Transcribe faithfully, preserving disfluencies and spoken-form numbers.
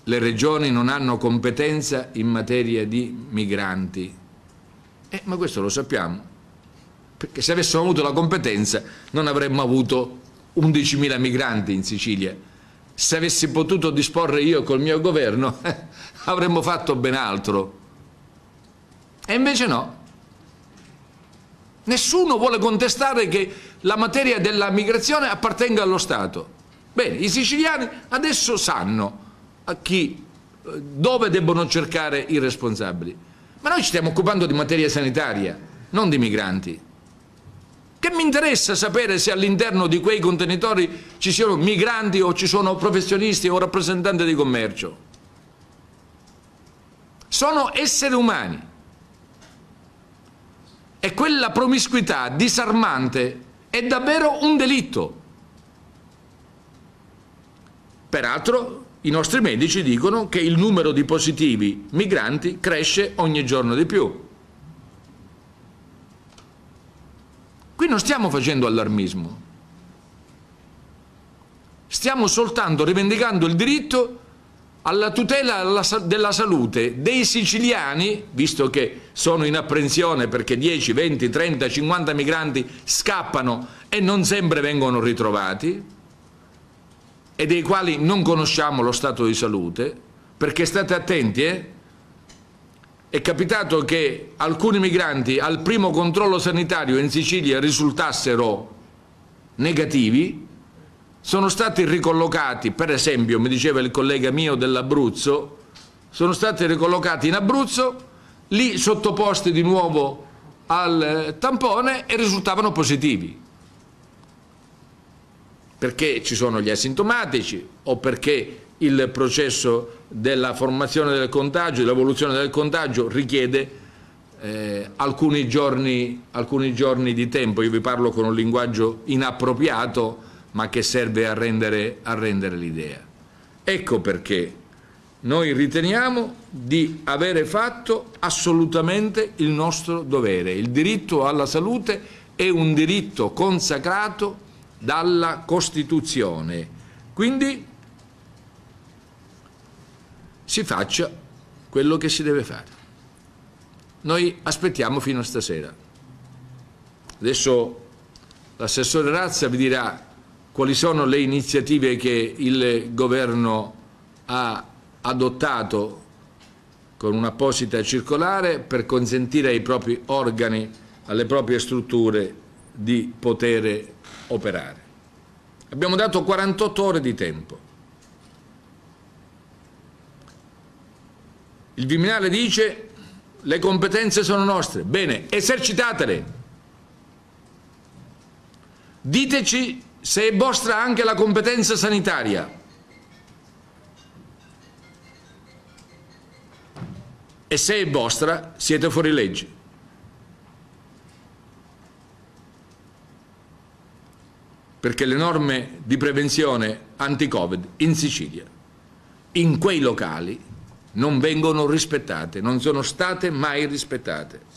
le regioni non hanno competenza in materia di migranti. Eh, ma questo lo sappiamo, perché se avessimo avuto la competenza non avremmo avuto undicimila migranti in Sicilia. Se avessi potuto disporre io col mio governo eh, avremmo fatto ben altro. E invece no. Nessuno vuole contestare che la materia della migrazione appartenga allo Stato. Bene, i siciliani adesso sanno a chi, dove debbono cercare i responsabili. Ma noi ci stiamo occupando di materia sanitaria, non di migranti. Che mi interessa sapere se all'interno di quei contenitori ci siano migranti o ci sono professionisti o rappresentanti di commercio? Sono esseri umani. E quella promiscuità disarmante è davvero un delitto. Peraltro i nostri medici dicono che il numero di positivi migranti cresce ogni giorno di più. Qui non stiamo facendo allarmismo, stiamo soltanto rivendicando il diritto alla tutela della salute dei siciliani, visto che sono in apprensione perché dieci, venti, trenta, cinquanta migranti scappano e non sempre vengono ritrovati, e dei quali non conosciamo lo stato di salute, perché state attenti, eh? È capitato che alcuni migranti al primo controllo sanitario in Sicilia risultassero negativi, sono stati ricollocati, per esempio, mi diceva il collega mio dell'Abruzzo, sono stati ricollocati in Abruzzo, lì sottoposti di nuovo al tampone e risultavano positivi. Perché ci sono gli asintomatici o perché il processo della formazione del contagio, dell'evoluzione del contagio richiede eh, alcuni giorni, alcuni giorni di tempo. Io vi parlo con un linguaggio inappropriato, ma che serve a rendere, a rendere l'idea. Ecco perché noi riteniamo di avere fatto assolutamente il nostro dovere. Il diritto alla salute è un diritto consacrato dalla Costituzione, quindi si faccia quello che si deve fare. Noi aspettiamo fino a stasera. Adesso l'assessore Razza vi dirà quali sono le iniziative che il governo ha adottato con un'apposita circolare per consentire ai propri organi, alle proprie strutture di poter operare. Abbiamo dato quarantotto ore di tempo. Il Viminale dice: le competenze sono nostre. Bene, esercitatele. Diteci se è vostra anche la competenza sanitaria. E se è vostra, siete fuori legge. Perché le norme di prevenzione anti-Covid in Sicilia, in quei locali, non vengono rispettate, non sono state mai rispettate.